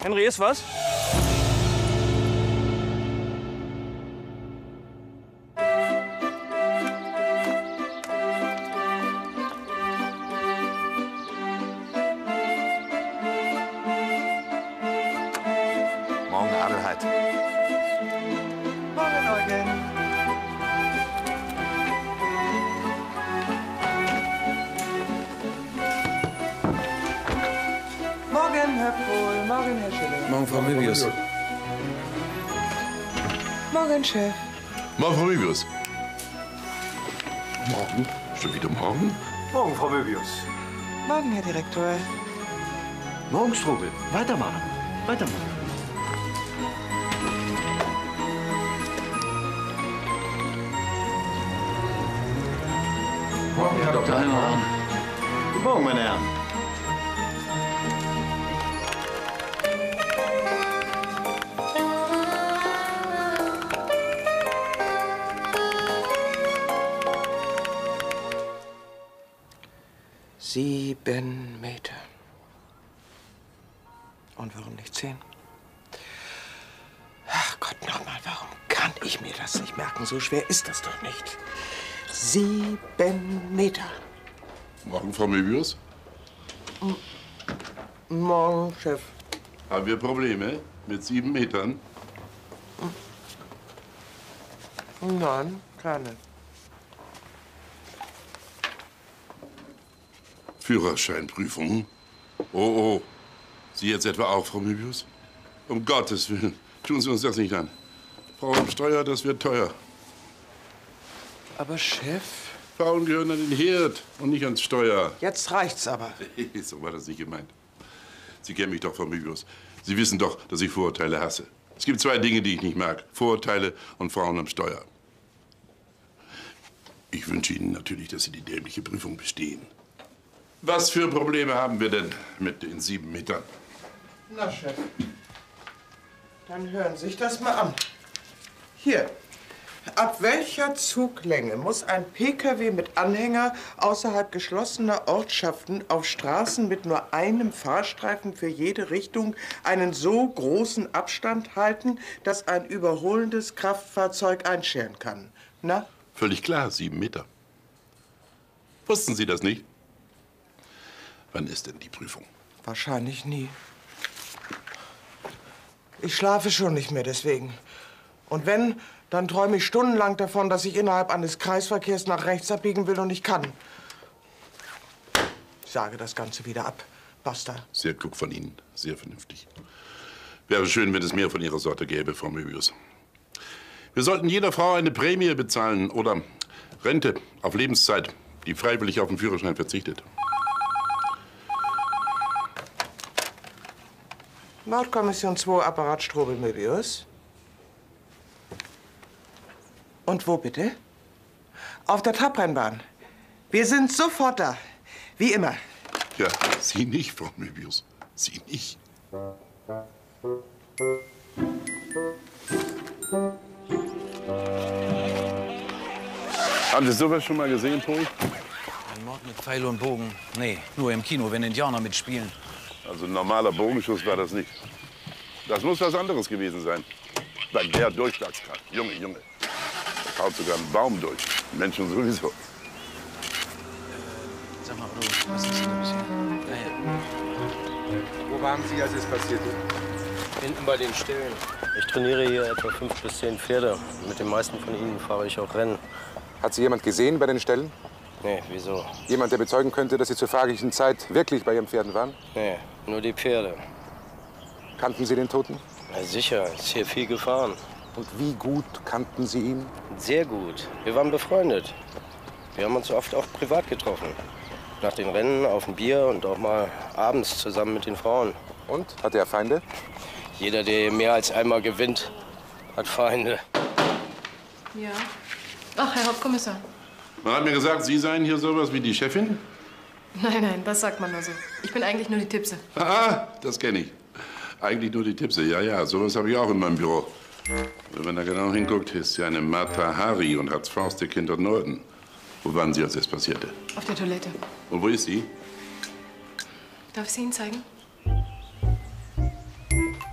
Henry, ist was? Morgen, Adelheid. Morgen, Eugen. Morgen, Herr Pohl. Morgen, Herr Schilling. Morgen, Frau Möbius. Morgen, Chef. Morgen, Frau Möbius. Morgen? Schon wieder morgen? Morgen, Frau Möbius. Morgen, Herr Direktor. Morgen, Strobel. Weitermachen. Weitermachen. Morgen, Herr Dr. Heimerhahn. Guten Morgen, meine Herren. Sieben Meter. Und warum nicht 10? Ach Gott, nochmal, warum kann ich mir das nicht merken? So schwer ist das doch nicht. 7 Meter. Morgen, Frau Möbius. Morgen, Chef. Haben wir Probleme mit 7 Metern? Nein, keine. Führerscheinprüfung. Oh, oh. Sie jetzt etwa auch, Frau Möbius? Um Gottes Willen, tun Sie uns das nicht an. Frau am Steuer, das wird teuer. Aber Chef, Frauen gehören an den Herd und nicht ans Steuer. jetzt reicht's aber. So war das nicht gemeint. Sie kennen mich doch, Frau Möbius. Sie wissen doch, dass ich Vorurteile hasse. Es gibt 2 Dinge, die ich nicht mag. Vorurteile und Frauen am Steuer. Ich wünsche Ihnen natürlich, dass Sie die dämliche Prüfung bestehen. Was für Probleme haben wir denn mit den 7 Metern? Na, Chef, dann hören Sie sich das mal an. Hier. Ab welcher Zuglänge muss ein Pkw mit Anhänger außerhalb geschlossener Ortschaften auf Straßen mit nur einem Fahrstreifen für jede Richtung einen so großen Abstand halten, dass ein überholendes Kraftfahrzeug einscheren kann? Na? Völlig klar, 7 Meter. Wussten Sie das nicht? Wann ist denn die Prüfung? Wahrscheinlich nie. Ich schlafe schon nicht mehr deswegen. Und wenn, dann träume ich stundenlang davon, dass ich innerhalb eines Kreisverkehrs nach rechts abbiegen will und ich kann. Ich sage das Ganze wieder ab. Basta. Sehr klug von Ihnen, sehr vernünftig. Wäre schön, wenn es mehr von Ihrer Sorte gäbe, Frau Möbius. Wir sollten jeder Frau eine Prämie bezahlen oder Rente auf Lebenszeit, die freiwillig auf den Führerschein verzichtet. Mordkommission 2, Apparat Strobel-Möbius. Und wo bitte? Auf der Trabrennbahn. Wir sind sofort da. Wie immer. Ja, Sie nicht, Frau Möbius. Sie nicht. Haben Sie sowas schon mal gesehen, Pohl? Ein Mord mit Pfeil und Bogen? Nee, nur im Kino, wenn Indianer mitspielen. Also ein normaler Bogenschuss war das nicht. Das muss was anderes gewesen sein. Bei der Durchschlagskraft. Junge, Junge. Da kaut sogar ein Baum durch. Menschen sowieso. Sag mal, Bruder, was ist denn los hier? Daher. Wo waren Sie, als es passierte? Hinten bei den Ställen. Ich trainiere hier etwa 5 bis 10 Pferde. Mit den meisten von ihnen fahre ich auch Rennen. Hat Sie jemand gesehen bei den Ställen? Nee, wieso? Jemand, der bezeugen könnte, dass Sie zur fraglichen Zeit wirklich bei Ihren Pferden waren? Nee, nur die Pferde. Kannten Sie den Toten? Na sicher, ist hier viel gefahren. Und wie gut kannten Sie ihn? Sehr gut. Wir waren befreundet. Wir haben uns oft auch privat getroffen. Nach den Rennen auf ein Bier und auch mal abends zusammen mit den Frauen. Und? Hatte er Feinde? Jeder, der mehr als einmal gewinnt, hat Feinde. Ja. Ach, Herr Hauptkommissar. Man hat mir gesagt, Sie seien hier sowas wie die Chefin. Nein, nein, das sagt man nur so. Ich bin eigentlich nur die Tippse. Ah, das kenne ich. Eigentlich nur die Tippse. Ja, ja, sowas habe ich auch in meinem Büro. Und wenn er genau hinguckt, ist sie eine Mata Hari und hat's faustdick hinter den Norden. Wo waren Sie, als es passierte? Auf der Toilette. Und wo ist sie? Darf ich sie Ihnen zeigen?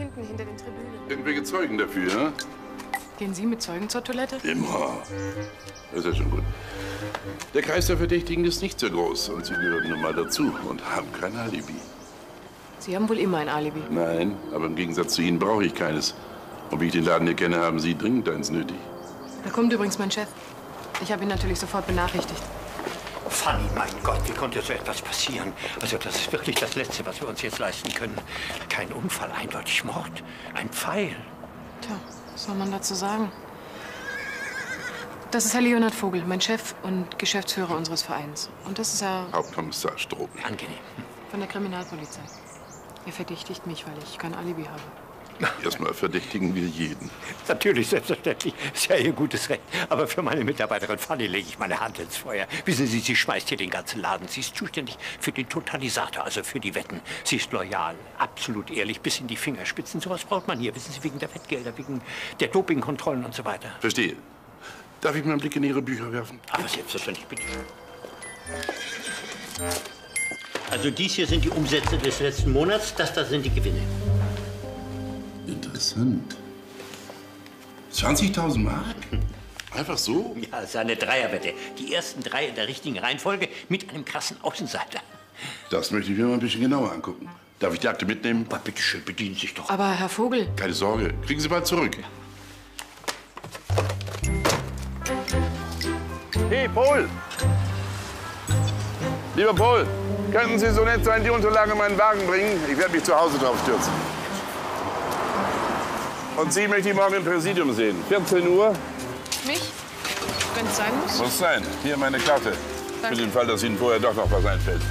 hinten, hinter den Tribünen. Irgendwelche Zeugen dafür, ja? Gehen Sie mit Zeugen zur Toilette? Immer. Das ist ja schon gut. Der Kreis der Verdächtigen ist nicht so groß und sie gehören nun mal dazu und haben kein Alibi. Sie haben wohl immer ein Alibi. Nein, aber im Gegensatz zu Ihnen brauche ich keines. Und wie ich den Laden hier kenne, haben Sie dringend eins nötig. Da kommt übrigens mein Chef. Ich habe ihn natürlich sofort benachrichtigt. Fanny, mein Gott, wie konnte so etwas passieren? Also das ist wirklich das Letzte, was wir uns jetzt leisten können. Kein Unfall, eindeutig Mord. Ein Pfeil. Tja, was soll man dazu sagen? Das ist Herr Leonhard Vogel, mein Chef und Geschäftsführer unseres Vereins. Und das ist Herr Hauptkommissar Strobel. Angenehm. von der Kriminalpolizei. Er verdächtigt mich, weil ich kein Alibi habe. Erstmal verdächtigen wir jeden. Natürlich, selbstverständlich. Ist ja Ihr gutes Recht. Aber für meine Mitarbeiterin Fanny lege ich meine Hand ins Feuer. Wissen Sie, sie schmeißt hier den ganzen Laden. Sie ist zuständig für den Totalisator, also für die Wetten. Sie ist loyal, absolut ehrlich, bis in die Fingerspitzen. Sowas braucht man hier, wissen Sie, wegen der Wettgelder, wegen der Dopingkontrollen und so weiter. Verstehe. Darf ich mal einen Blick in Ihre Bücher werfen? Aber selbstverständlich, bitte. Also dies hier sind die Umsätze des letzten Monats, das da sind die Gewinne. Interessant. 20.000 Mark? Einfach so? Ja, es ist eine Dreierwette. Die ersten 3 in der richtigen Reihenfolge mit einem krassen Außenseiter. Das möchte ich mir mal ein bisschen genauer angucken. Darf ich die Akte mitnehmen? Aber bitte schön, bedienen Sie sich doch. Aber Herr Vogel, Keine Sorge, kriegen Sie bald zurück. Hey, Paul! Lieber Paul, könnten Sie so nett sein, die Unterlagen in meinen Wagen bringen? Ich werde mich zu Hause drauf stürzen. Und Sie möchte ich morgen im Präsidium sehen. 14 Uhr. mich? Wenn es sein muss. Muss sein. Hier meine Karte. Danke. Für den Fall, dass Ihnen vorher doch noch was einfällt.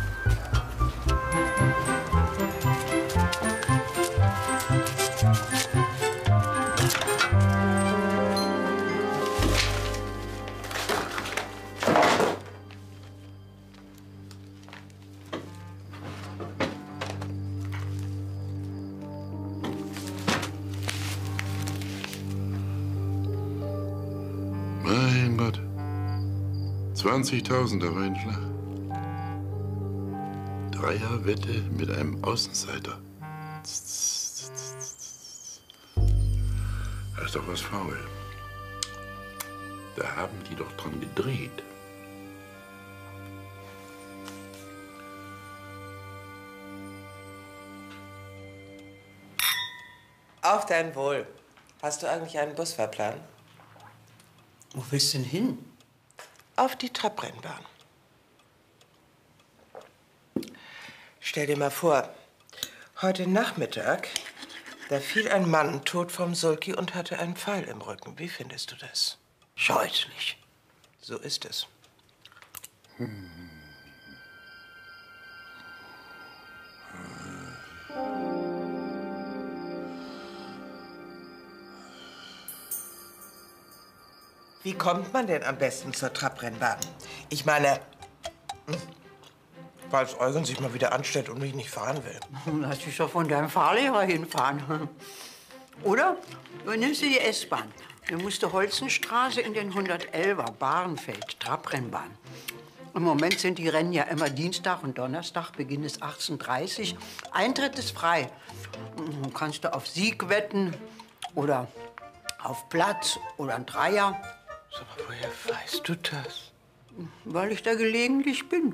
Mein Gott. 20.000 auf einen Schlag. Dreierwette mit einem Außenseiter. Da ist doch was faul. Da haben die doch dran gedreht. Auf dein Wohl. Hast du eigentlich einen Busfahrplan? Wo willst du denn hin? Auf die Trabrennbahn. Stell dir mal vor, heute Nachmittag, da fiel ein Mann tot vom Sulki und hatte einen Pfeil im Rücken. Wie findest du das? Scheußlich. So ist es. Wie kommt man denn am besten zur Trabrennbahn? Ich meine, falls Eugen sich mal wieder anstellt und mich nicht fahren will. Lass dich doch von deinem Fahrlehrer hinfahren. Oder du nimmst die S-Bahn. Dann musst du Holzenstraße in den 111er, Bahrenfeld, Trabrennbahn. Im Moment sind die Rennen ja immer Dienstag und Donnerstag, Beginn ist 18:30 Uhr. Eintritt ist frei. Dann kannst du auf Sieg wetten oder auf Platz oder ein Dreier. Sag mal, woher weißt du das? Weil ich da gelegentlich bin.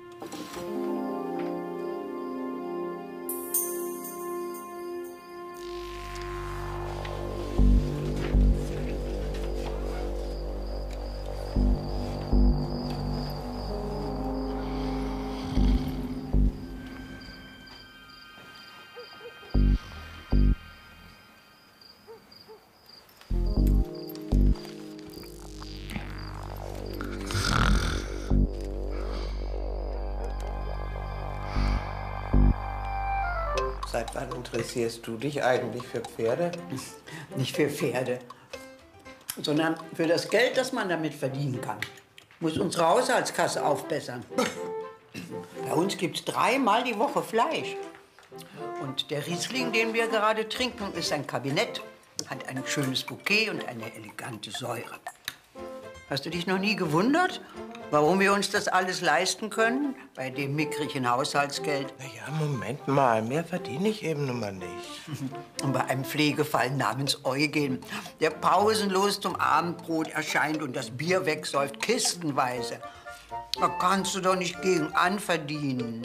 Seit wann interessierst du dich eigentlich für Pferde? Nicht für Pferde, sondern für das Geld, das man damit verdienen kann. Muss unsere Haushaltskasse aufbessern. Bei uns gibt's 3-mal die Woche Fleisch. Und der Riesling, den wir gerade trinken, ist ein Kabinett. Hat ein schönes Bouquet und eine elegante Säure. Hast du dich noch nie gewundert, warum wir uns das alles leisten können? Bei dem mickrigen Haushaltsgeld. Na ja, Moment mal, mehr verdiene ich eben nun mal nicht. Und bei einem Pflegefall namens Eugen, der pausenlos zum Abendbrot erscheint und das Bier wegsäuft, kistenweise. Da kannst du doch nicht gegen anverdienen.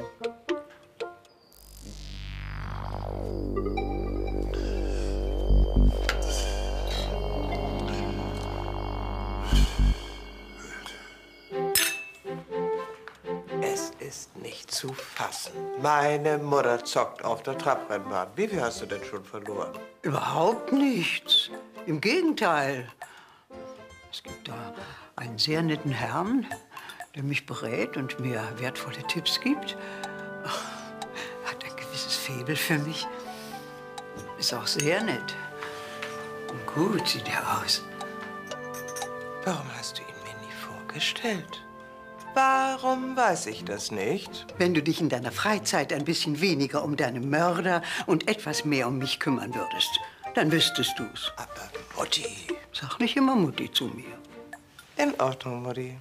Es ist nicht zu fassen. Meine Mutter zockt auf der Trabrennbahn. Wie viel hast du denn schon verloren? Überhaupt nichts. Im Gegenteil. Es gibt da einen sehr netten Herrn, der mich berät und mir wertvolle Tipps gibt. Er hat ein gewisses Faible für mich. Ist auch sehr nett. Und gut sieht er aus. Warum hast du ihn mir nie vorgestellt? Warum weiß ich das nicht? Wenn du dich in deiner Freizeit ein bisschen weniger um deine Mörder und etwas mehr um mich kümmern würdest, dann wüsstest du's. Aber Mutti. Sag nicht immer Mutti zu mir. In Ordnung, Mutti.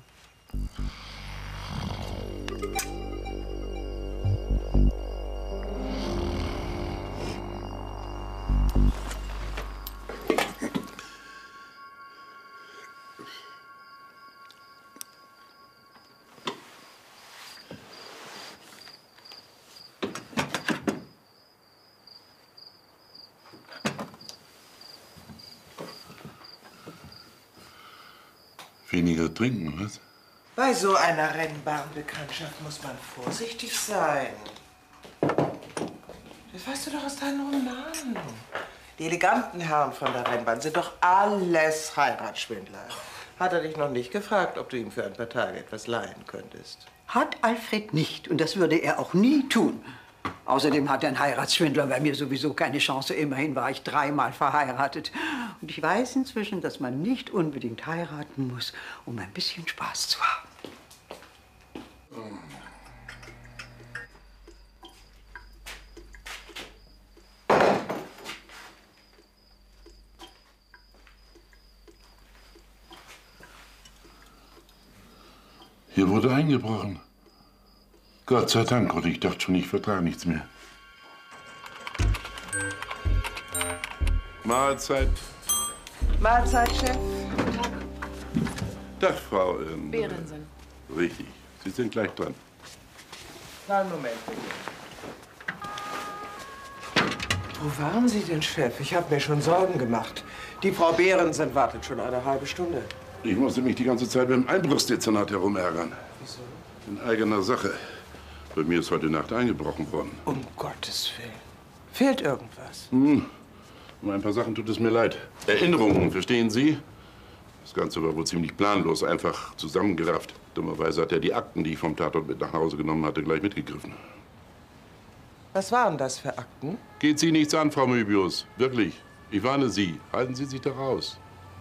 Weniger trinken, was? Bei so einer Rennbahnbekanntschaft muss man vorsichtig sein. Das weißt du doch aus deinen Romanen. Die eleganten Herren von der Rennbahn sind doch alles Heiratsschwindler. Hat er dich noch nicht gefragt, ob du ihm für ein paar Tage etwas leihen könntest? Hat Alfred nicht. Und das würde er auch nie tun. Außerdem hat ein Heiratsschwindler bei mir sowieso keine Chance. Immerhin war ich 3-mal verheiratet. Und ich weiß inzwischen, dass man nicht unbedingt heiraten muss, um ein bisschen Spaß zu haben. Hier wurde eingebrochen. Gott sei Dank, und ich dachte schon, ich vertrage nichts mehr. Mahlzeit. Mahlzeit, Chef. Tag, Frau. Behrensen. Richtig. Sie sind gleich dran. Kleinen Moment, bitte. Wo waren Sie denn, Chef? Ich habe mir schon Sorgen gemacht. Die Frau Behrensen wartet schon eine halbe Stunde. Ich musste mich die ganze Zeit beim Einbruchsdezernat herumärgern. Wieso? In eigener Sache. Bei mir ist heute Nacht eingebrochen worden. Um Gottes Willen. Fehlt irgendwas? Um ein paar Sachen tut es mir leid. Erinnerungen, verstehen Sie? Das Ganze war wohl ziemlich planlos, einfach zusammengerafft. Dummerweise hat er die Akten, die ich vom Tatort mit nach Hause genommen hatte, gleich mitgegriffen. Was waren das für Akten? Geht Sie nichts an, Frau Möbius. Wirklich. Ich warne Sie. Halten Sie sich da raus.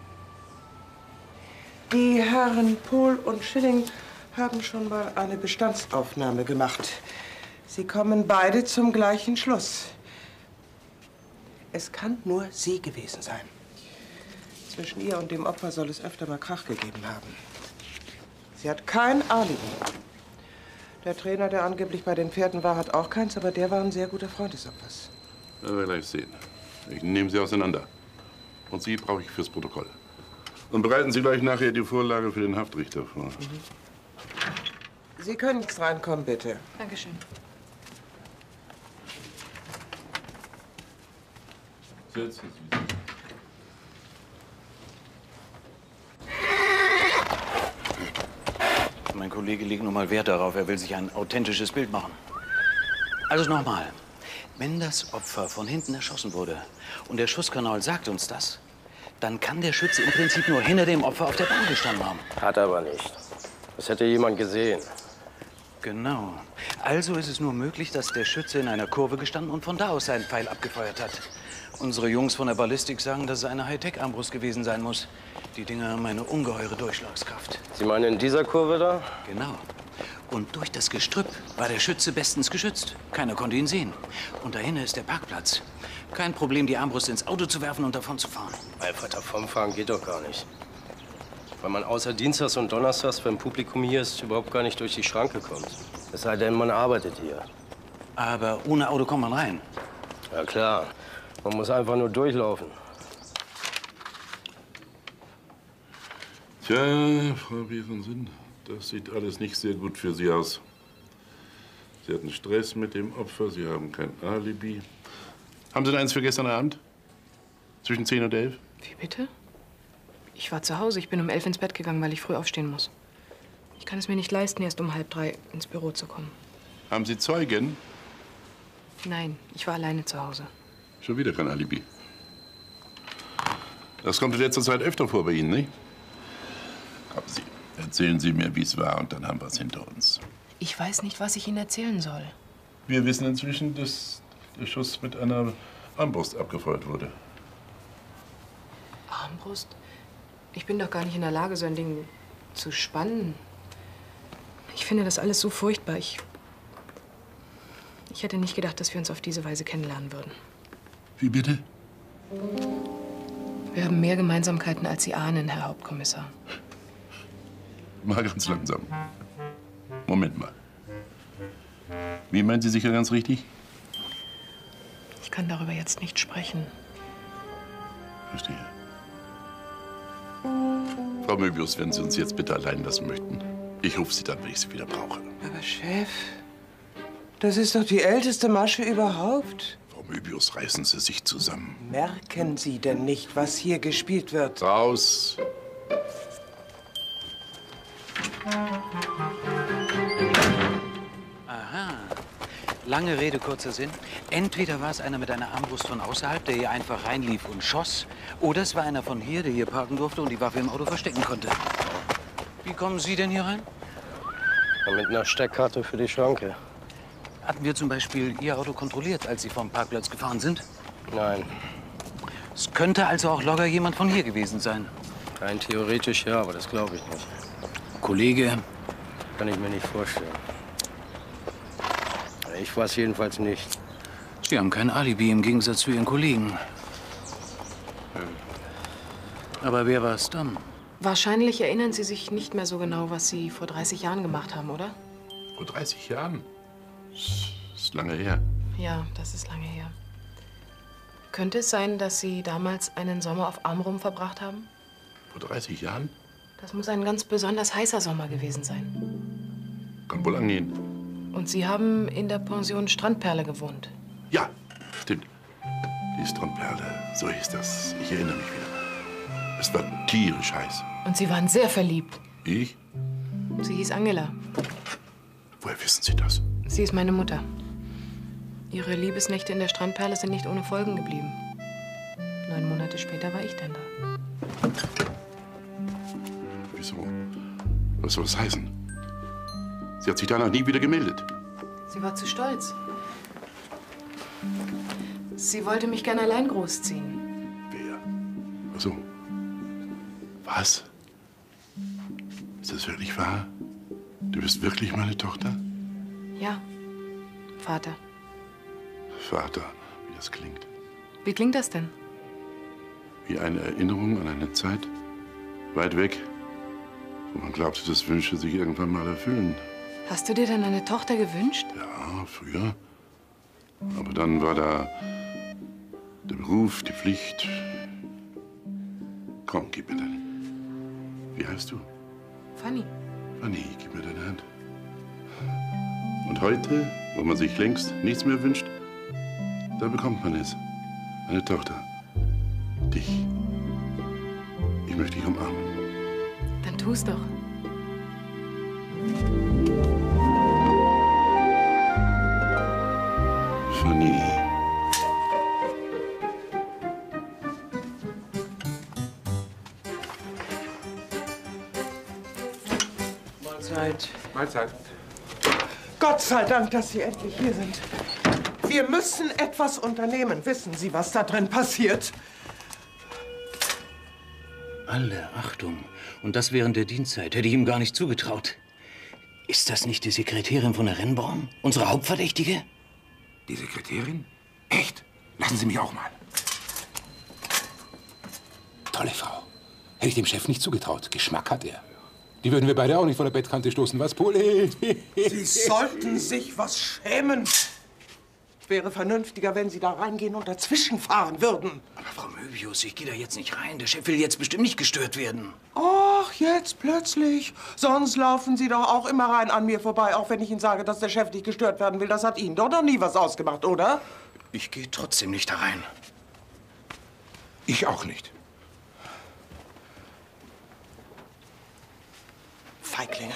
Die Herren Pohl und Schilling haben schon mal eine Bestandsaufnahme gemacht. Sie kommen beide zum gleichen Schluss. Es kann nur sie gewesen sein. Zwischen ihr und dem Opfer soll es öfter mal Krach gegeben haben. Sie hat kein Alibi. Der Trainer, der angeblich bei den Pferden war, hat auch keins, aber der war ein sehr guter Freund des Opfers. Werden wir gleich sehen. Ich nehme Sie auseinander. Und Sie brauche ich fürs Protokoll. Und bereiten Sie gleich nachher die Vorlage für den Haftrichter vor. Sie können jetzt reinkommen, bitte. Dankeschön. Setzen Sie sich. Mein Kollege legt nun mal Wert darauf, er will sich ein authentisches Bild machen. Also nochmal. Wenn das Opfer von hinten erschossen wurde und der Schusskanal sagt uns das, dann kann der Schütze im Prinzip nur hinter dem Opfer auf der Bahn gestanden haben. Hat aber nicht. Das hätte jemand gesehen. Genau. Also ist es nur möglich, dass der Schütze in einer Kurve gestanden und von da aus seinen Pfeil abgefeuert hat. Unsere Jungs von der Ballistik sagen, dass es eine Hightech-Armbrust gewesen sein muss. Die Dinger haben eine ungeheure Durchschlagskraft. Sie meinen in dieser Kurve da? Genau. Und durch das Gestrüpp war der Schütze bestens geschützt. Keiner konnte ihn sehen. Und dahinter ist der Parkplatz. Kein Problem, die Armbrust ins Auto zu werfen und davon zu fahren. Einfach davonfahren geht doch gar nicht. Weil man außer Dienstags und Donnerstags, wenn Publikum hier ist, überhaupt gar nicht durch die Schranke kommt. Es sei denn, man arbeitet hier. Aber ohne Auto kommt man rein. Ja klar, man muss einfach nur durchlaufen. Tja, Frau Berensen, das sieht alles nicht sehr gut für Sie aus. Sie hatten Stress mit dem Opfer, Sie haben kein Alibi. Haben Sie denn eins für gestern Abend? Zwischen 10 und 11? Wie bitte? Ich war zu Hause. Ich bin um 11 ins Bett gegangen, weil ich früh aufstehen muss. Ich kann es mir nicht leisten, erst um 2:30 ins Büro zu kommen. Haben Sie Zeugen? Nein, ich war alleine zu Hause. Schon wieder kein Alibi. Das kommt in letzter Zeit öfter vor bei Ihnen, nicht? Kommen Sie, erzählen Sie mir, wie es war, und dann haben wir es hinter uns. Ich weiß nicht, was ich Ihnen erzählen soll. Wir wissen inzwischen, dass der Schuss mit einer Armbrust abgefeuert wurde. Armbrust? Ich bin doch gar nicht in der Lage, so ein Ding zu spannen. Ich finde das alles so furchtbar. Ich hätte nicht gedacht, dass wir uns auf diese Weise kennenlernen würden. Wie bitte? Wir haben mehr Gemeinsamkeiten, als Sie ahnen, Herr Hauptkommissar. Mal ganz langsam. Moment mal. Wie meinen Sie sicher ganz richtig? Ich kann darüber jetzt nicht sprechen. Verstehe. Frau Möbius, wenn Sie uns jetzt bitte allein lassen möchten. Ich rufe Sie dann, wenn ich Sie wieder brauche. Aber Chef, das ist doch die älteste Masche überhaupt. Frau Möbius, reißen Sie sich zusammen. Merken Sie denn nicht, was hier gespielt wird? Raus! Aha. Lange Rede, kurzer Sinn. Entweder war es einer mit einer Armbrust von außerhalb, der hier einfach reinlief und schoss, oder es war einer von hier, der hier parken durfte und die Waffe im Auto verstecken konnte. Wie kommen Sie denn hier rein? Mit einer Steckkarte für die Schranke. Hatten wir zum Beispiel Ihr Auto kontrolliert, als Sie vom Parkplatz gefahren sind? Nein. Es könnte also auch locker jemand von hier gewesen sein. Rein theoretisch ja, aber das glaube ich nicht. Kollege? Kann ich mir nicht vorstellen. Ich weiß jedenfalls nicht. Sie haben kein Alibi im Gegensatz zu Ihren Kollegen. Aber wer war es dann? Wahrscheinlich erinnern Sie sich nicht mehr so genau, was Sie vor 30 Jahren gemacht haben, oder? Vor 30 Jahren? Das ist lange her. Ja, das ist lange her. Könnte es sein, dass Sie damals einen Sommer auf Amrum verbracht haben? Vor 30 Jahren? Das muss ein ganz besonders heißer Sommer gewesen sein. Kann wohl angehen. Und Sie haben in der Pension Strandperle gewohnt? Ja, stimmt. Die Strandperle, so hieß das. Ich erinnere mich wieder. Es war tierisch heiß. Und Sie waren sehr verliebt. Ich? Sie hieß Angela. Woher wissen Sie das? Sie ist meine Mutter. Ihre Liebesnächte in der Strandperle sind nicht ohne Folgen geblieben. 9 Monate später war ich dann da. Wieso? Was soll das heißen? Sie hat sich danach nie wieder gemeldet. Sie war zu stolz. Sie wollte mich gern allein großziehen. Wer? Ach so. Was? Ist das wirklich wahr? Du bist wirklich meine Tochter? Ja, Vater. Vater, wie das klingt. Wie klingt das denn? Wie eine Erinnerung an eine Zeit weit weg, wo man glaubte, dass Wünsche sich irgendwann mal erfüllen. Hast du dir denn eine Tochter gewünscht? Ja, früher. Aber dann war da der Beruf, die Pflicht. Komm, gib mir deine. Wie heißt du? Fanny. Fanny, gib mir deine Hand. Und heute, wo man sich längst nichts mehr wünscht, da bekommt man es. Eine Tochter. Dich. Ich möchte dich umarmen. Dann tu's doch. Fanny. Mahlzeit. Mahlzeit. Gott sei Dank, dass Sie endlich hier sind. Wir müssen etwas unternehmen. Wissen Sie, was da drin passiert? Alle Achtung. Und das während der Dienstzeit. Hätte ich ihm gar nicht zugetraut. Ist das nicht die Sekretärin von der Rennbaum? Unsere Hauptverdächtige? Die Sekretärin? Echt? Lassen Sie mich auch mal. Tolle Frau. Hätte ich dem Chef nicht zugetraut. Geschmack hat er. Die würden wir beide auch nicht von der Bettkante stoßen, was, Pole? Sie sollten sich was schämen. Wäre vernünftiger, wenn Sie da reingehen und dazwischen fahren würden. Aber Frau Möbius, ich gehe da jetzt nicht rein. Der Chef will jetzt bestimmt nicht gestört werden. Ach, jetzt plötzlich. Sonst laufen Sie doch auch immer rein an mir vorbei, auch wenn ich Ihnen sage, dass der Chef nicht gestört werden will. Das hat Ihnen doch noch nie was ausgemacht, oder? Ich gehe trotzdem nicht da rein. Ich auch nicht. Feiglinge.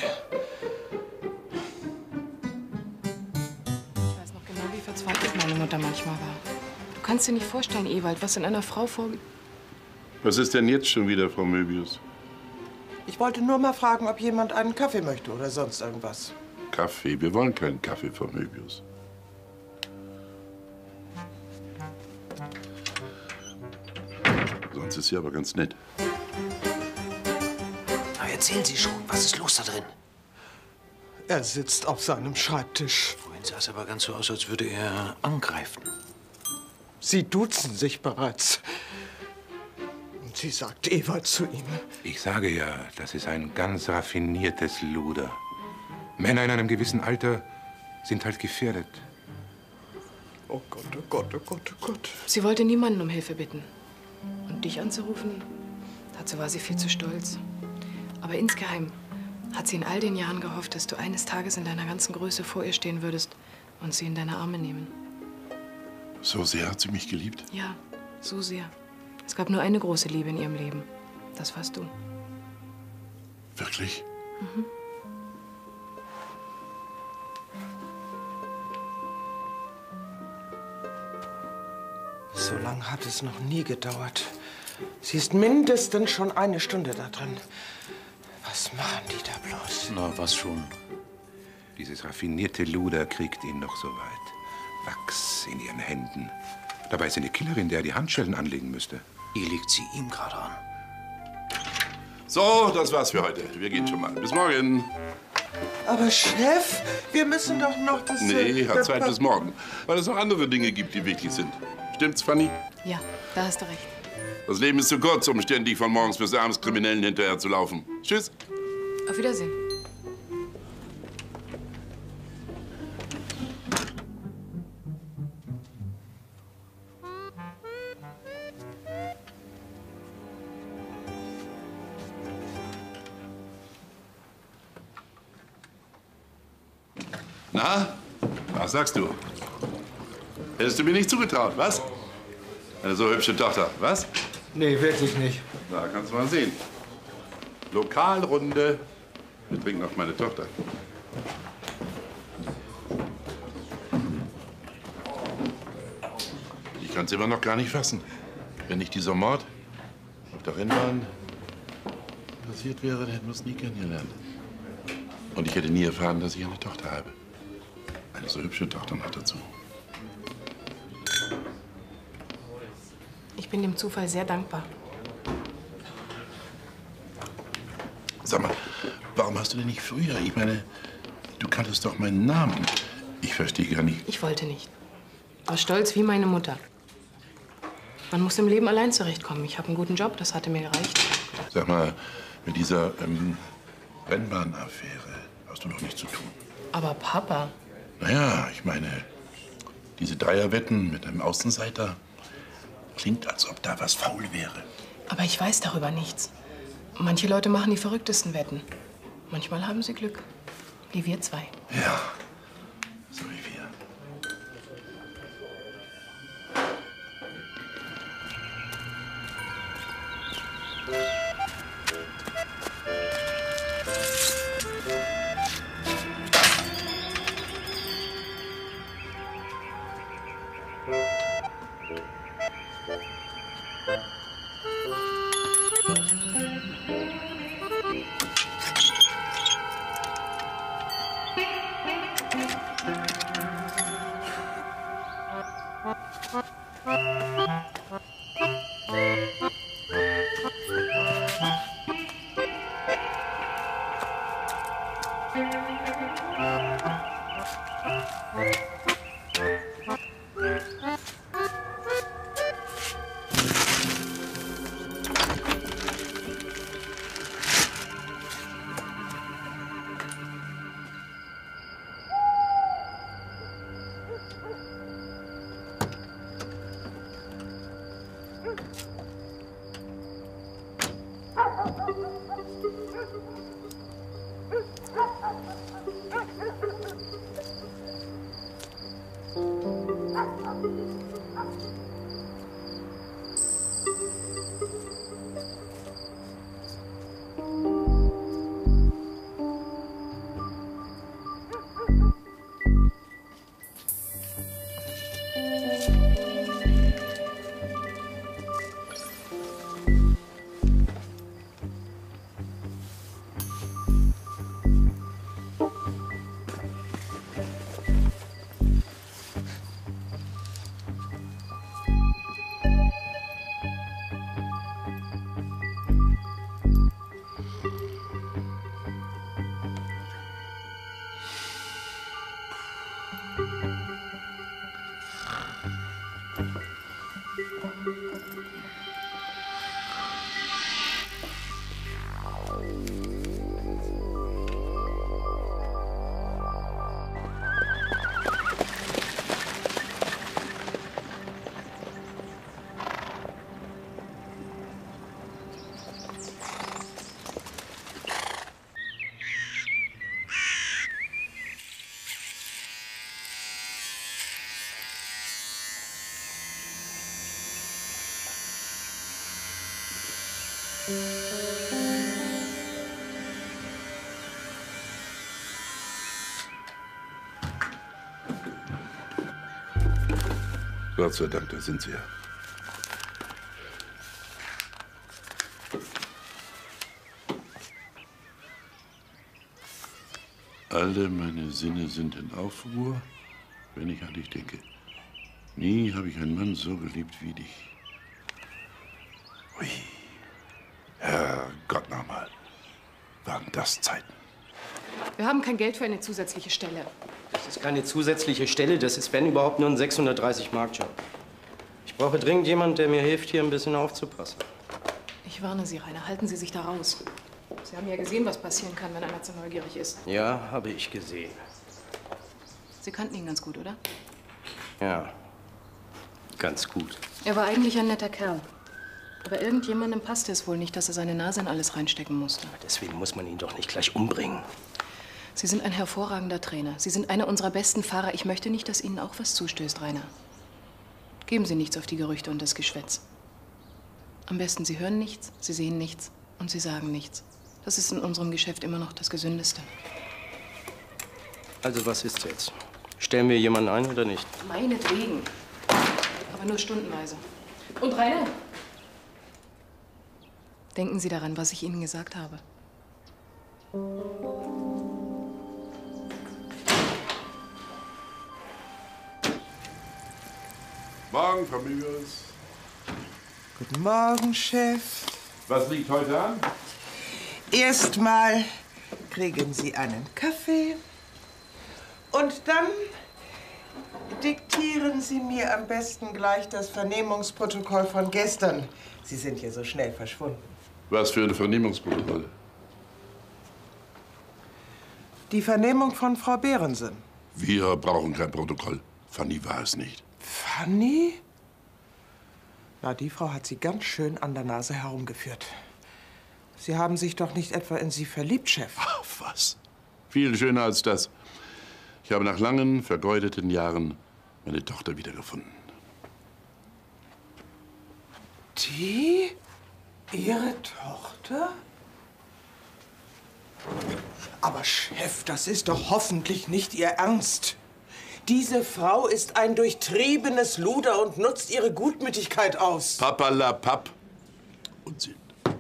Ich weiß noch genau, wie verzweifelt meine Mutter manchmal war. Du kannst dir nicht vorstellen, Ewald, was in einer Frau vorgeht. Was ist denn jetzt schon wieder, Frau Möbius? Ich wollte nur mal fragen, ob jemand einen Kaffee möchte oder sonst irgendwas. Kaffee? Wir wollen keinen Kaffee, Frau Möbius. Sonst ist sie aber ganz nett. Na, erzählen Sie schon. Was ist los da drin? Er sitzt auf seinem Schreibtisch. Vorhin sah es aber ganz so aus, als würde er angreifen. Sie duzen sich bereits. Und sie sagt Ewald zu ihm. Ich sage ja, das ist ein ganz raffiniertes Luder. Männer in einem gewissen Alter sind halt gefährdet. Oh Gott, oh Gott, oh Gott, oh Gott. Sie wollte niemanden um Hilfe bitten. Und dich anzurufen, dazu war sie viel zu stolz. Aber insgeheim hat sie in all den Jahren gehofft, dass du eines Tages in deiner ganzen Größe vor ihr stehen würdest und sie in deine Arme nehmen. So sehr hat sie mich geliebt? Ja, so sehr. Es gab nur eine große Liebe in ihrem Leben. Das warst du. Wirklich? Mhm. So lange hat es noch nie gedauert. Sie ist mindestens schon eine Stunde da drin. Was machen die da bloß? Na, was schon? Dieses raffinierte Luder kriegt ihn noch so weit. Wachs in ihren Händen. Dabei ist sie eine Killerin, der die Handschellen anlegen müsste. Ihr legt sie ihm gerade an. So, das war's für heute. Wir gehen schon mal. Bis morgen. Aber Chef, wir müssen doch noch das... Nee, hat Zeit bis morgen. Weil es noch andere Dinge gibt, die wichtig sind. Stimmt's, Fanny? Ja, da hast du recht. Das Leben ist zu kurz, um ständig von morgens bis abends Kriminellen hinterher zu laufen. Tschüss. Auf Wiedersehen. Na, was sagst du? Hättest du mir nicht zugetraut, was? Eine so hübsche Tochter, was? Nee, wirklich nicht. Na, kannst du mal sehen. Lokalrunde. Wir trinken auf meine Tochter. Ich kann es immer noch gar nicht fassen. Wenn nicht dieser Mord auf der Rennbahn passiert wäre, dann hätten wir es nie kennengelernt. Und ich hätte nie erfahren, dass ich eine Tochter habe. Eine so hübsche Tochter noch dazu. Ich bin dem Zufall sehr dankbar. Sag mal, warum hast du denn nicht früher? Ich meine, du kanntest doch meinen Namen. Ich verstehe gar nicht. Ich wollte nicht. War stolz wie meine Mutter. Man muss im Leben allein zurechtkommen. Ich habe einen guten Job, das hatte mir gereicht. Sag mal, mit dieser Rennbahnaffäre hast du doch nichts zu tun. Aber Papa... Naja, ich meine, diese Dreierwetten mit einem Außenseiter klingt, als ob da was faul wäre. Aber ich weiß darüber nichts. Manche Leute machen die verrücktesten Wetten. Manchmal haben sie Glück. Wie wir zwei. Ja, so wie wir. Gott sei Dank, da sind Sie ja. Alle meine Sinne sind in Aufruhr, wenn ich an dich denke. Nie habe ich einen Mann so geliebt wie dich. Ui, Herrgott nochmal, waren das Zeiten. Wir haben kein Geld für eine zusätzliche Stelle. Das ist keine zusätzliche Stelle, das ist, wenn überhaupt, nur ein 630-Mark-Job. Ich brauche dringend jemanden, der mir hilft, hier ein bisschen aufzupassen. Ich warne Sie, Rainer, halten Sie sich da raus. Sie haben ja gesehen, was passieren kann, wenn einer zu neugierig ist. Ja, habe ich gesehen. Sie kannten ihn ganz gut, oder? Ja, ganz gut. Er war eigentlich ein netter Kerl. Aber irgendjemandem passte es wohl nicht, dass er seine Nase in alles reinstecken musste. Deswegen muss man ihn doch nicht gleich umbringen. Sie sind ein hervorragender Trainer. Sie sind einer unserer besten Fahrer. Ich möchte nicht, dass Ihnen auch was zustößt, Rainer. Geben Sie nichts auf die Gerüchte und das Geschwätz. Am besten, Sie hören nichts, Sie sehen nichts und Sie sagen nichts. Das ist in unserem Geschäft immer noch das Gesündeste. Also, was ist jetzt? Stellen wir jemanden ein oder nicht? Meinetwegen. Aber nur stundenweise. Und Rainer? Denken Sie daran, was ich Ihnen gesagt habe. Morgen, Frau Mühers. Guten Morgen, Chef. Was liegt heute an? Erstmal kriegen Sie einen Kaffee und dann diktieren Sie mir am besten gleich das Vernehmungsprotokoll von gestern. Sie sind ja so schnell verschwunden. Was für ein Vernehmungsprotokoll? Die Vernehmung von Frau Behrensen. Wir brauchen kein Protokoll. Fanny war es nicht. Fanny? Na, die Frau hat Sie ganz schön an der Nase herumgeführt. Sie haben sich doch nicht etwa in sie verliebt, Chef? Ach, was? Viel schöner als das. Ich habe nach langen, vergeudeten Jahren meine Tochter wiedergefunden. Die? Ihre Tochter? Aber Chef, das ist doch hoffentlich nicht Ihr Ernst. Diese Frau ist ein durchtriebenes Luder und nutzt ihre Gutmütigkeit aus. Papperlapapp. Unsinn.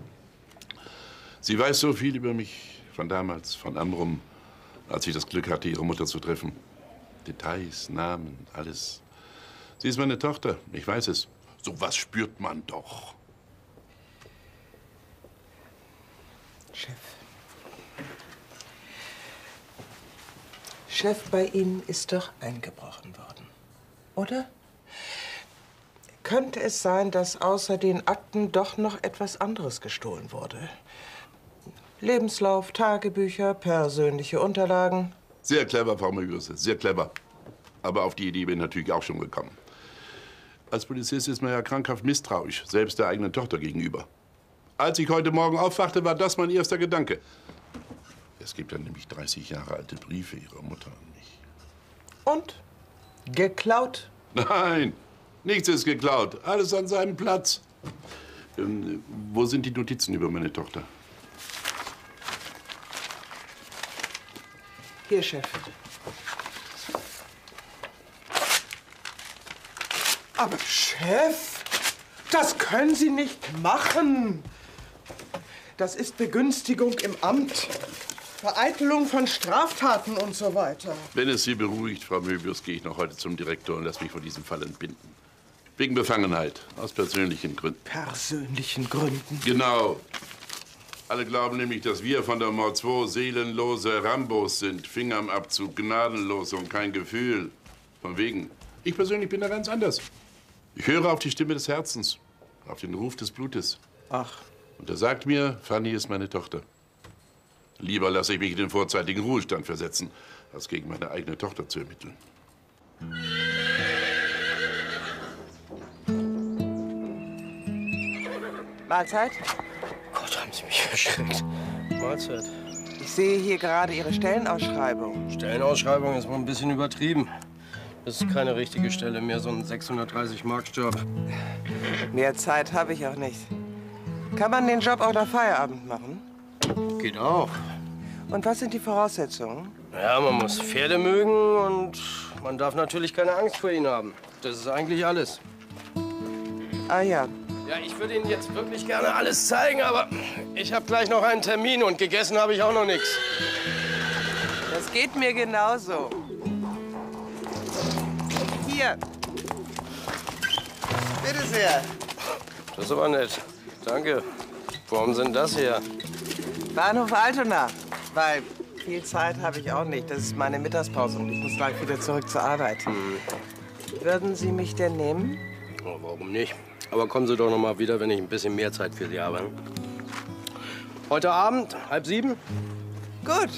Sie weiß so viel über mich von damals, von Amrum, als ich das Glück hatte, ihre Mutter zu treffen. Details, Namen, alles. Sie ist meine Tochter, ich weiß es. So was spürt man doch. Chef, bei Ihnen ist doch eingebrochen worden, oder? Könnte es sein, dass außer den Akten doch noch etwas anderes gestohlen wurde? Lebenslauf, Tagebücher, persönliche Unterlagen? Sehr clever, Frau Mögürse, sehr clever. Aber auf die Idee bin ich natürlich auch schon gekommen. Als Polizist ist man ja krankhaft misstrauisch, selbst der eigenen Tochter gegenüber. Als ich heute Morgen aufwachte, war das mein erster Gedanke. Es gibt ja nämlich 30 Jahre alte Briefe Ihrer Mutter an mich. Und? Geklaut? Nein, nichts ist geklaut. Alles an seinem Platz. Wo sind die Notizen über meine Tochter? Hier, Chef. Aber Chef, das können Sie nicht machen. Das ist Begünstigung im Amt. Vereitelung von Straftaten und so weiter. Wenn es Sie beruhigt, Frau Möbius, gehe ich noch heute zum Direktor und lasse mich von diesem Fall entbinden. Wegen Befangenheit, aus persönlichen Gründen. Persönlichen Gründen? Genau. Alle glauben nämlich, dass wir von der Mord 2 seelenlose Rambos sind. Finger am Abzug, gnadenlos und kein Gefühl. Von wegen. Ich persönlich bin da ganz anders. Ich höre auf die Stimme des Herzens, auf den Ruf des Blutes. Ach. Und er sagt mir, Fanny ist meine Tochter. Lieber lasse ich mich in den vorzeitigen Ruhestand versetzen, als gegen meine eigene Tochter zu ermitteln. Mahlzeit? Gott, haben Sie mich erschreckt. Mahlzeit. Ich sehe hier gerade Ihre Stellenausschreibung. Stellenausschreibung ist wohl ein bisschen übertrieben. Das ist keine richtige Stelle, mehr so ein 630-Mark-Job. Mehr Zeit habe ich auch nicht. Kann man den Job auch nach Feierabend machen? Geht auch. Und was sind die Voraussetzungen? Ja, man muss Pferde mögen und man darf natürlich keine Angst vor ihnen haben. Das ist eigentlich alles. Ah ja. Ja, ich würde Ihnen jetzt wirklich gerne alles zeigen, aber ich habe gleich noch einen Termin und gegessen habe ich auch noch nichts. Das geht mir genauso. Hier. Bitte sehr. Das ist aber nett. Danke. Warum sind das hier? Bahnhof Altona. Weil viel Zeit habe ich auch nicht. Das ist meine Mittagspause und ich muss gleich wieder zurück zur Arbeit. Würden Sie mich denn nehmen? Oh, warum nicht? Aber kommen Sie doch noch mal wieder, wenn ich ein bisschen mehr Zeit für Sie habe. Heute Abend, 6:30? Gut.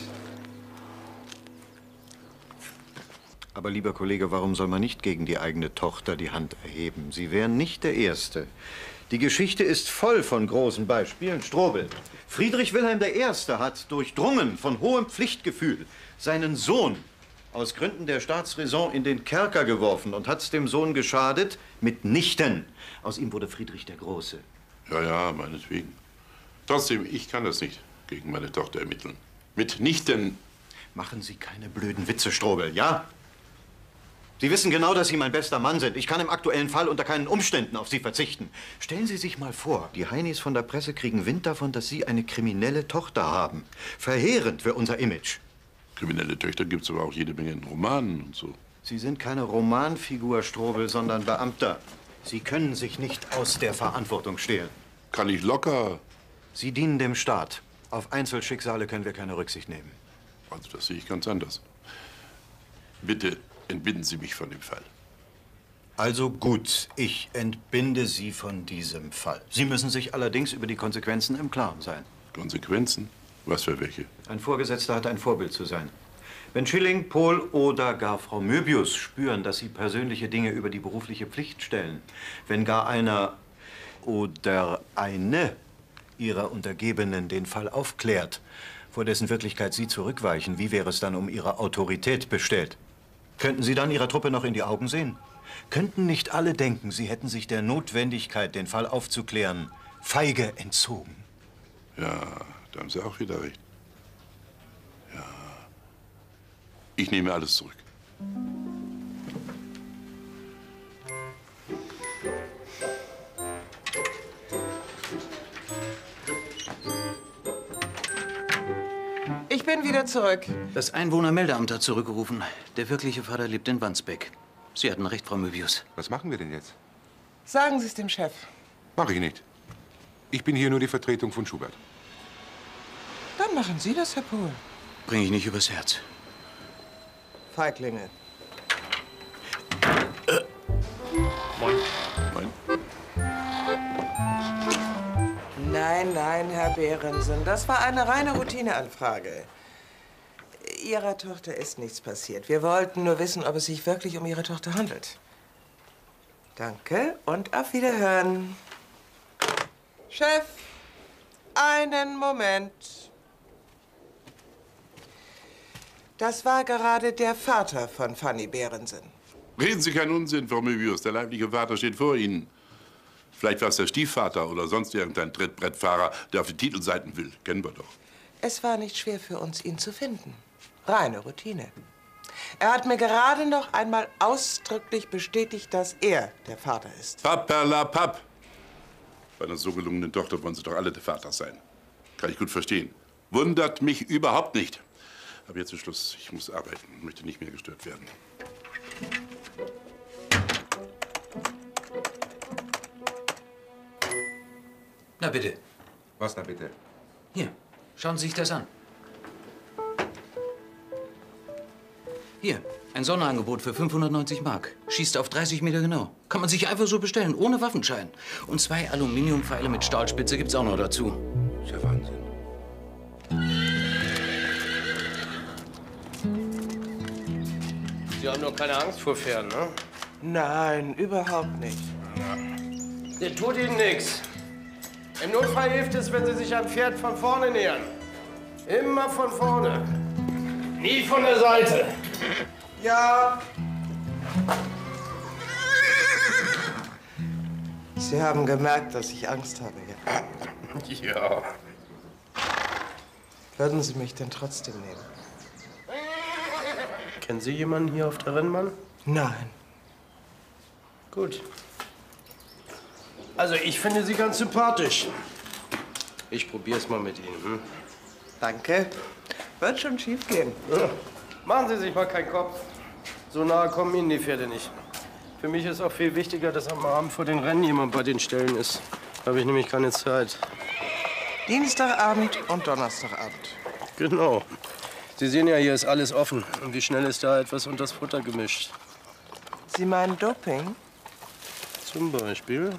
Aber lieber Kollege, warum soll man nicht gegen die eigene Tochter die Hand erheben? Sie wären nicht der Erste. Die Geschichte ist voll von großen Beispielen. Strobel. Friedrich Wilhelm I. hat, durchdrungen von hohem Pflichtgefühl, seinen Sohn aus Gründen der Staatsräson in den Kerker geworfen und hat's dem Sohn geschadet mitnichten. Aus ihm wurde Friedrich der Große. Ja, ja, meinetwegen. Trotzdem, ich kann das nicht gegen meine Tochter ermitteln. Mitnichten. Machen Sie keine blöden Witze, Strobel, ja? Sie wissen genau, dass Sie mein bester Mann sind. Ich kann im aktuellen Fall unter keinen Umständen auf Sie verzichten. Stellen Sie sich mal vor, die Heinis von der Presse kriegen Wind davon, dass Sie eine kriminelle Tochter haben. Verheerend für unser Image. Kriminelle Töchter gibt es aber auch jede Menge in Romanen und so. Sie sind keine Romanfigur, Strobel, sondern Beamter. Sie können sich nicht aus der Verantwortung stehlen. Kann ich locker. Sie dienen dem Staat. Auf Einzelschicksale können wir keine Rücksicht nehmen. Also das sehe ich ganz anders. Bitte entbinden Sie mich von dem Fall. Also gut, ich entbinde Sie von diesem Fall. Sie müssen sich allerdings über die Konsequenzen im Klaren sein. Konsequenzen? Was für welche? Ein Vorgesetzter hat ein Vorbild zu sein. Wenn Schilling, Pohl oder gar Frau Möbius spüren, dass Sie persönliche Dinge über die berufliche Pflicht stellen, wenn gar einer oder eine Ihrer Untergebenen den Fall aufklärt, vor dessen Wirklichkeit Sie zurückweichen, wie wäre es dann um Ihre Autorität bestellt? Könnten Sie dann Ihrer Truppe noch in die Augen sehen? Könnten nicht alle denken, Sie hätten sich der Notwendigkeit, den Fall aufzuklären, feige entzogen? Ja, da haben Sie auch wieder recht. Ja. Ich nehme alles zurück. Ich bin wieder zurück. Das Einwohnermeldeamt hat zurückgerufen. Der wirkliche Vater lebt in Wandsbek. Sie hatten recht, Frau Möbius. Was machen wir denn jetzt? Sagen Sie es dem Chef. Mach ich nicht. Ich bin hier nur die Vertretung von Schubert. Dann machen Sie das, Herr Pohl. Bring ich nicht übers Herz. Feiglinge. Moin. Moin. Nein, nein, Herr Behrensen. Das war eine reine Routineanfrage. Ihrer Tochter ist nichts passiert. Wir wollten nur wissen, ob es sich wirklich um Ihre Tochter handelt. Danke und auf Wiederhören. Chef, einen Moment. Das war gerade der Vater von Fanny Behrensen. Reden Sie keinen Unsinn, Frau Möbius. Der leibliche Vater steht vor Ihnen. Vielleicht war es der Stiefvater oder sonst irgendein Trittbrettfahrer, der auf die Titelseiten will. Kennen wir doch. Es war nicht schwer für uns, ihn zu finden. Reine Routine. Er hat mir gerade noch einmal ausdrücklich bestätigt, dass er der Vater ist. Papperlapapp! Bei einer so gelungenen Tochter wollen Sie doch alle der Vater sein. Kann ich gut verstehen. Wundert mich überhaupt nicht. Aber jetzt ist Schluss. Ich muss arbeiten und möchte nicht mehr gestört werden. Na bitte. Was na bitte? Hier, schauen Sie sich das an. Hier, ein Sonderangebot für 590 Mark. Schießt auf 30 Meter genau. Kann man sich einfach so bestellen, ohne Waffenschein. Und 2 Aluminiumpfeile mit Stahlspitze gibt's auch noch dazu. Ist ja Wahnsinn. Sie haben doch keine Angst vor Pferden, ne? Nein, überhaupt nicht. Der tut Ihnen nichts. Im Notfall hilft es, wenn Sie sich einem Pferd von vorne nähern. Immer von vorne. Nie von der Seite. Ja. Sie haben gemerkt, dass ich Angst habe, ja? Ja. Würden Sie mich denn trotzdem nehmen? Kennen Sie jemanden hier auf der Rennbahn? Nein. Gut. Also, ich finde Sie ganz sympathisch. Ich probier's mal mit Ihnen. Hm? Danke. Wird schon schief gehen. Ja. Machen Sie sich mal keinen Kopf. So nahe kommen Ihnen die Pferde nicht. Für mich ist auch viel wichtiger, dass am Abend vor den Rennen jemand bei den Ställen ist. Da habe ich nämlich keine Zeit. Dienstagabend und Donnerstagabend. Genau. Sie sehen ja, hier ist alles offen. Und wie schnell ist da etwas unter das Futter gemischt? Sie meinen Doping? Zum Beispiel.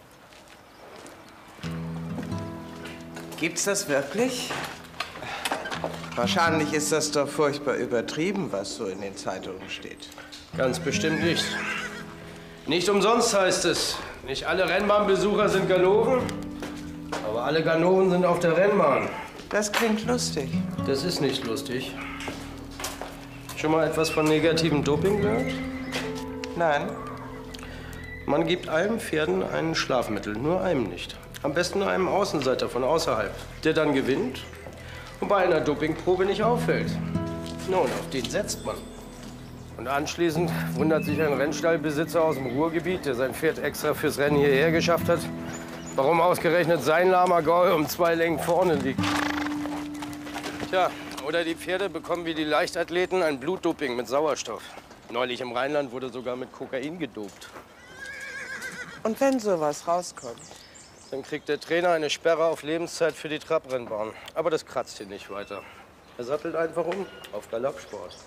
Gibt's das wirklich? Wahrscheinlich ist das doch furchtbar übertrieben, was so in den Zeitungen steht. Ganz bestimmt nicht. Nicht umsonst heißt es, nicht alle Rennbahnbesucher sind Ganoven, aber alle Ganoven sind auf der Rennbahn. Das klingt lustig. Das ist nicht lustig. Schon mal etwas von negativem Doping gehört? Nein. Man gibt allen Pferden ein Schlafmittel, nur einem nicht. Am besten nur einem Außenseiter von außerhalb, der dann gewinnt und bei einer Dopingprobe nicht auffällt. Nun, auf den setzt man. Und anschließend wundert sich ein Rennstallbesitzer aus dem Ruhrgebiet, der sein Pferd extra fürs Rennen hierher geschafft hat, warum ausgerechnet sein lahmer Gaul um 2 Längen vorne liegt. Tja, oder die Pferde bekommen wie die Leichtathleten ein Blutdoping mit Sauerstoff. Neulich im Rheinland wurde sogar mit Kokain gedopt. Und wenn sowas rauskommt? Dann kriegt der Trainer eine Sperre auf Lebenszeit für die Trabrennbahn. Aber das kratzt ihn nicht weiter. Er sattelt einfach um auf Galoppsport.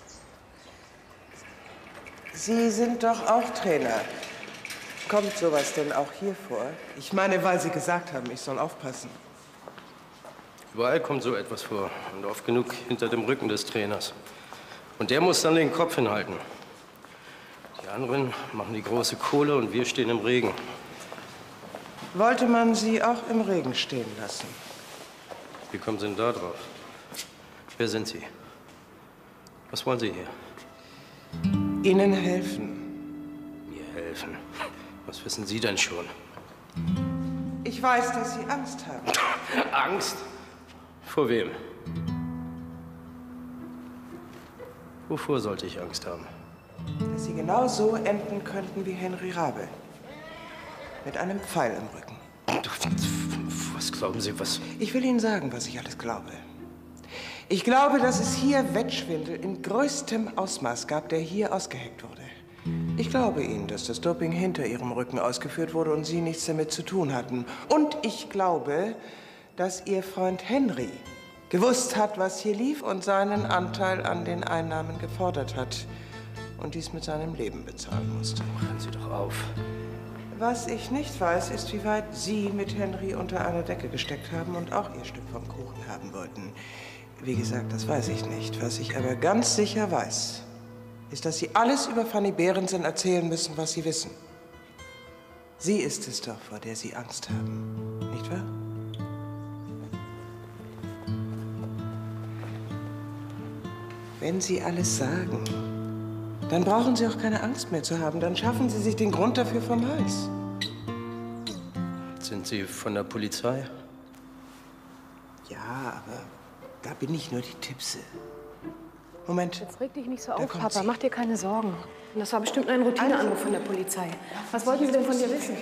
Sie sind doch auch Trainer. Kommt sowas denn auch hier vor? Ich meine, weil Sie gesagt haben, ich soll aufpassen. Überall kommt so etwas vor. Und oft genug hinter dem Rücken des Trainers. Und der muss dann den Kopf hinhalten. Die anderen machen die große Kohle und wir stehen im Regen. Wollte man Sie auch im Regen stehen lassen? Wie kommen Sie denn da drauf? Wer sind Sie? Was wollen Sie hier? Ihnen helfen. Mir helfen? Was wissen Sie denn schon? Ich weiß, dass Sie Angst haben. Angst? Vor wem? Wovor sollte ich Angst haben? Dass Sie genau so enden könnten wie Henry Rabe. Mit einem Pfeil im Rücken. Was glauben Sie, was? Ich will Ihnen sagen, was ich alles glaube. Ich glaube, dass es hier Wettschwindel in größtem Ausmaß gab, der hier ausgeheckt wurde. Ich glaube Ihnen, dass das Doping hinter Ihrem Rücken ausgeführt wurde und Sie nichts damit zu tun hatten. Und ich glaube, dass Ihr Freund Henry gewusst hat, was hier lief und seinen Anteil an den Einnahmen gefordert hat. Und dies mit seinem Leben bezahlen musste. Hören Sie doch auf. Was ich nicht weiß, ist, wie weit Sie mit Henry unter einer Decke gesteckt haben und auch Ihr Stück vom Kuchen haben wollten. Wie gesagt, das weiß ich nicht. Was ich aber ganz sicher weiß, ist, dass Sie alles über Fanny Behrensen erzählen müssen, was Sie wissen. Sie ist es doch, vor der Sie Angst haben, nicht wahr? Wenn Sie alles sagen, dann brauchen Sie auch keine Angst mehr zu haben. Dann schaffen Sie sich den Grund dafür vom Hals. Sind Sie von der Polizei? Ja, aber da bin ich nur die Tippse. Moment. Jetzt reg dich nicht so auf, Papa. Mach dir keine Sorgen. Das war bestimmt ein Routineanruf von der Polizei. Was wollten sie denn von dir wissen?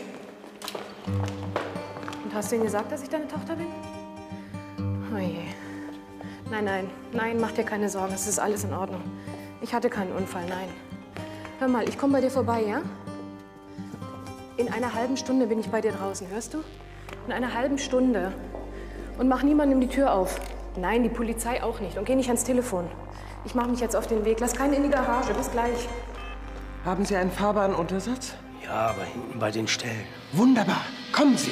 Und hast du ihnen gesagt, dass ich deine Tochter bin? Oh je. Nein, mach dir keine Sorgen. Es ist alles in Ordnung. Ich hatte keinen Unfall, nein. Hör mal, ich komme bei dir vorbei, ja? In einer halben Stunde bin ich bei dir draußen, hörst du? In einer halben Stunde. Und mach niemandem die Tür auf. Nein, die Polizei auch nicht. Und geh nicht ans Telefon. Ich mache mich jetzt auf den Weg. Lass keinen in die Garage. Bis gleich. Haben Sie einen fahrbaren Untersatz? Ja, aber hinten bei den Ställen. Wunderbar. Kommen Sie.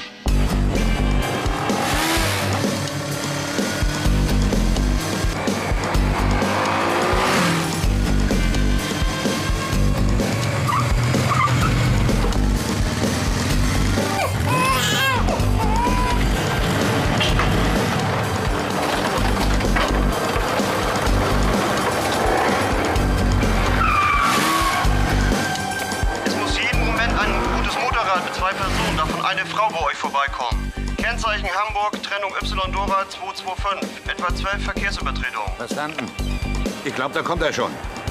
Kennzeichen Hamburg, Trennung Y-Dora 225. Etwa 12 Verkehrsübertretungen. Verstanden. Ich glaube, da kommt er schon.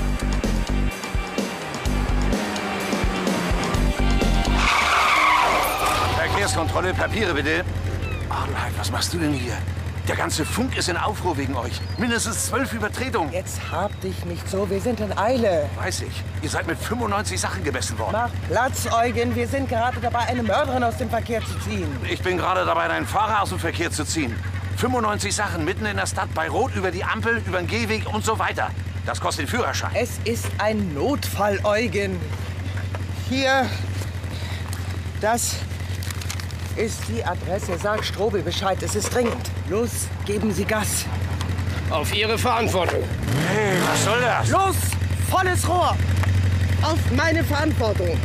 Verkehrskontrolle, Papiere bitte. Adelheid, was machst du denn hier? Der ganze Funk ist in Aufruhr wegen euch. Mindestens 12 Übertretungen. Jetzt hab dich nicht so, wir sind in Eile. Weiß ich. Ihr seid mit 95 Sachen gemessen worden. Mach Platz, Eugen. Wir sind gerade dabei, eine Mörderin aus dem Verkehr zu ziehen. Ich bin gerade dabei, einen Fahrer aus dem Verkehr zu ziehen. 95 Sachen mitten in der Stadt, bei Rot, über die Ampel, über den Gehweg und so weiter. Das kostet den Führerschein. Es ist ein Notfall, Eugen. Hier, das ist die Adresse. Sag Strobel Bescheid, es ist dringend. Los, geben Sie Gas. Auf Ihre Verantwortung. Hey, was soll das? Los, volles Rohr. Auf meine Verantwortung.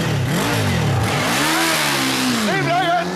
Stehen bleiben!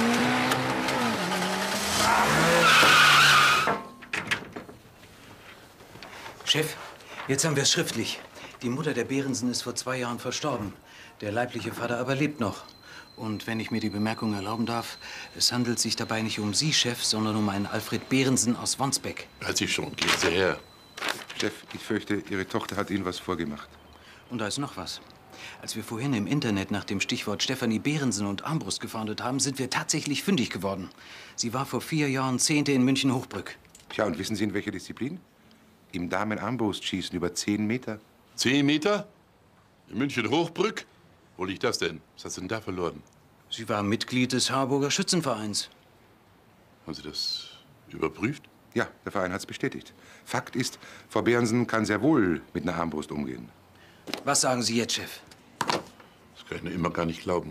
Chef, jetzt haben wir es schriftlich. Die Mutter der Behrensen ist vor 2 Jahren verstorben. Der leibliche Vater aber lebt noch. Und wenn ich mir die Bemerkung erlauben darf, es handelt sich dabei nicht um Sie, Chef, sondern um einen Alfred Behrensen aus Wonsbeck. Weiß ich schon, gehen Sie her. Chef, ich fürchte, Ihre Tochter hat Ihnen was vorgemacht. Und da ist noch was. Als wir vorhin im Internet nach dem Stichwort Stefanie Behrensen und Armbrust gefahndet haben, sind wir tatsächlich fündig geworden. Sie war vor 4 Jahren Zehnte in München-Hochbrück. Tja, und wissen Sie, in welcher Disziplin? Im Damen-Armbrustschießen über 10 Meter. 10 Meter? In München-Hochbrück? Wo liegt das denn? Was hast du denn da verloren? Sie war Mitglied des Harburger Schützenvereins. Haben Sie das überprüft? Ja, der Verein hat es bestätigt. Fakt ist, Frau Behrensen kann sehr wohl mit einer Armbrust umgehen. Was sagen Sie jetzt, Chef? Das kann ich nur immer gar nicht glauben.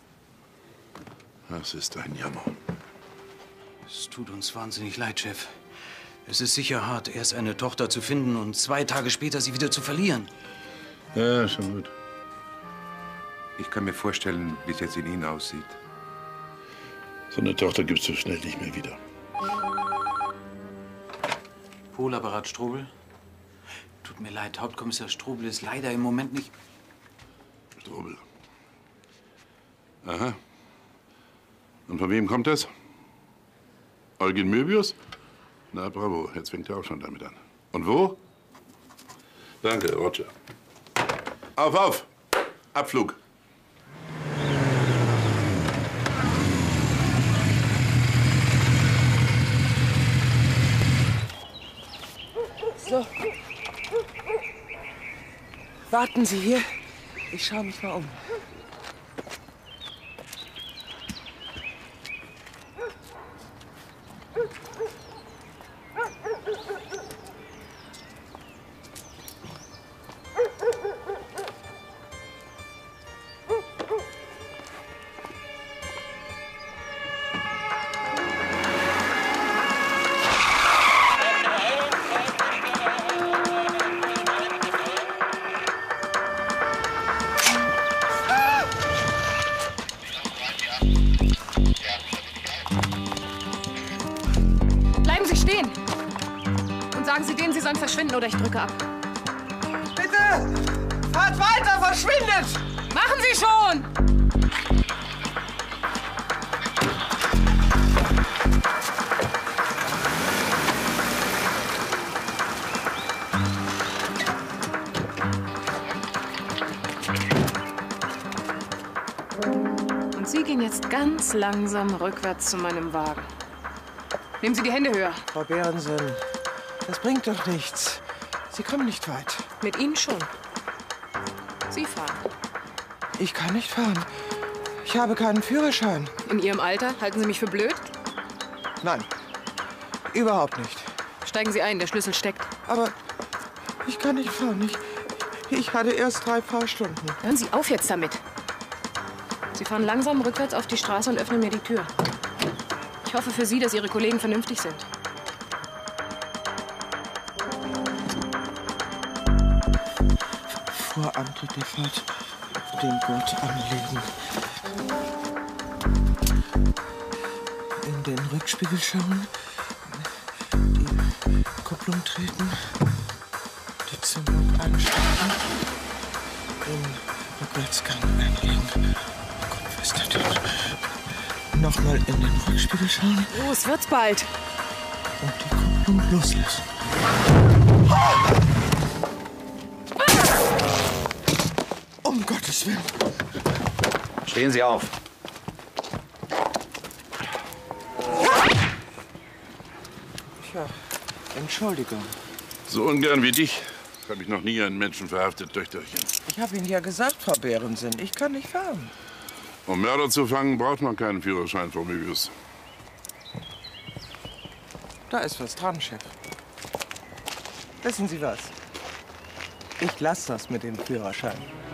Das ist ein Jammer. Es tut uns wahnsinnig leid, Chef. Es ist sicher hart, erst eine Tochter zu finden und 2 Tage später sie wieder zu verlieren. Ja, schon gut. Ich kann mir vorstellen, wie es jetzt in Ihnen aussieht. So eine Tochter gibt's so schnell nicht mehr wieder. Polapparat Strobel? Tut mir leid, Hauptkommissar Strobel ist leider im Moment nicht... Strobel. Aha. Und von wem kommt das? Eugen Möbius? Na, bravo. Jetzt fängt er auch schon damit an. Und wo? Danke, Roger. Auf, auf! Abflug. So. Warten Sie hier. Ich schaue mich mal um. Sagen Sie denen, sie sollen verschwinden oder ich drücke ab. Bitte! Fahrt weiter, verschwindet! Machen Sie schon! Und Sie gehen jetzt ganz langsam rückwärts zu meinem Wagen. Nehmen Sie die Hände höher. Frau Behrensen, das bringt doch nichts. Sie kommen nicht weit. Mit Ihnen schon. Sie fahren. Ich kann nicht fahren. Ich habe keinen Führerschein. In Ihrem Alter? Halten Sie mich für blöd? Nein, überhaupt nicht. Steigen Sie ein, der Schlüssel steckt. Aber ich kann nicht fahren. Ich hatte erst 3 Fahrstunden. Hören Sie auf jetzt damit. Sie fahren langsam rückwärts auf die Straße und öffnen mir die Tür. Ich hoffe für Sie, dass Ihre Kollegen vernünftig sind. Vor Antritt der Fahrt den Gurt anlegen. In den Rückspiegel schauen. Die Kupplung treten. Die Zündung anstecken. Den Rückwärtsgang einlegen. Kopf festhalten. Nochmal in den Rückspiegel schauen. Los, wird's bald. Und die Kupplung loslassen. Um Gottes Willen. Stehen Sie auf. Ja, Entschuldigung. So ungern wie dich habe ich noch nie einen Menschen verhaftet, Töchterchen. Ich habe Ihnen ja gesagt, Frau Behrensen, ich kann nicht fahren. Um Mörder zu fangen, braucht man keinen Führerschein, Frau Möbius. Da ist was dran, Chef. Wissen Sie was? Ich lasse das mit dem Führerschein.